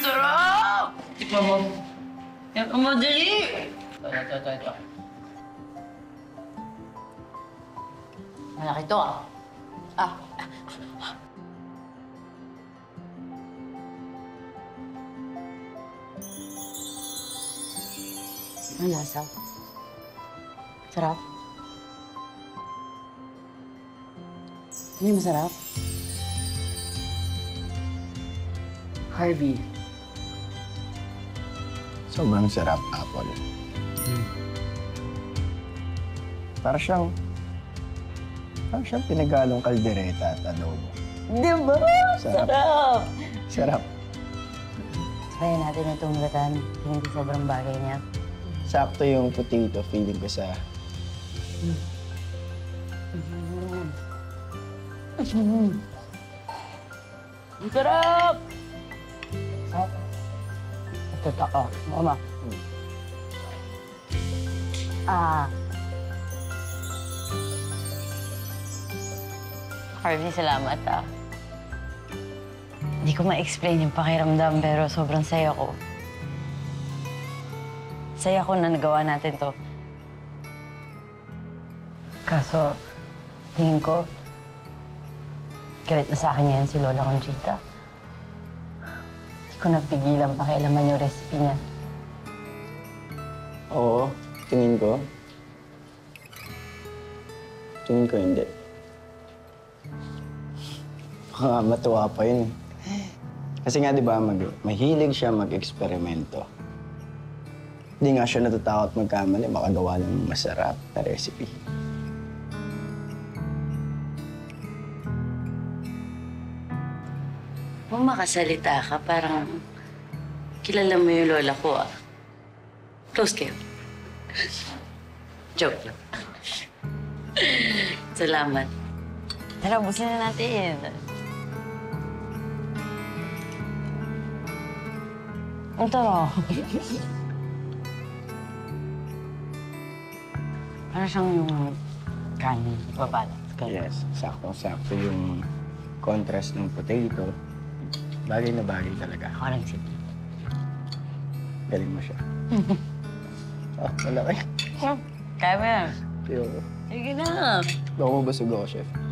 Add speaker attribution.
Speaker 1: sarap! Tikman mo. Yan ang madali. Ito. Malaki to ah. Ang lasa. Sarap. Hindi masarap. Harvey.
Speaker 2: Sobrang sarap, Apple. Para siyang pinagalong kaldereta at adobo.
Speaker 1: Diba? Sarap!
Speaker 2: Sarap.
Speaker 1: Kaya natin itong gatan. Tingin ko sobrang bagay niya.
Speaker 2: Sakto yung potato, feeling ko sa...
Speaker 1: Ang sarap! Ito ako. Mama. Harvey, salamat ah. Hindi ko ma-explain yung pakiramdam pero sobrang saya ko. Saya ko na nagawa natin to. Kaso, tingin ko, galit na sa akin ngayon si Lola Conchita. Hindi ko napigilan pakialaman yung recipe niya.
Speaker 2: Oo, tingin ko. Tingin ko hindi. Baka nga matuwa pa yun. Kasi nga, di ba, mahilig siya mag-eksperimento. Hindi nga siya natatakot magkamali, makagawa ng masarap na recipe.
Speaker 1: Kung makasalita ka, parang kilala mo yung lola ko ah. Close kayo. Joke lang. Salamat. Tara, busin na natin. Ang tara. Parang siyang yung kanin, babalat.
Speaker 2: Yes, saktong-sakto yung contrast ng potato. Bagay na bagay talaga.
Speaker 1: Ako lang sige.
Speaker 2: Galing mo siya. Malaki.
Speaker 1: Kaya mo yan.
Speaker 2: Ayoko.
Speaker 1: Sige na.
Speaker 2: Baka mabasog ako, Chef.